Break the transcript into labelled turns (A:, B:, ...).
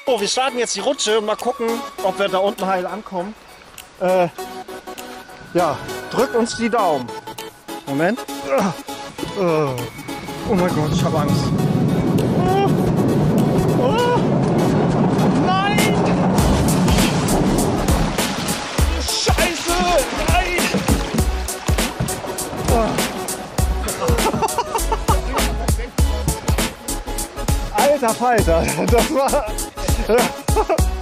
A: So, wir starten jetzt die Rutsche und mal gucken, ob wir da unten heil ankommen. Ja, drückt uns die Daumen. Moment. Oh mein Gott, ich habe Angst. Nein! Scheiße! Nein! Alter Falter, das war...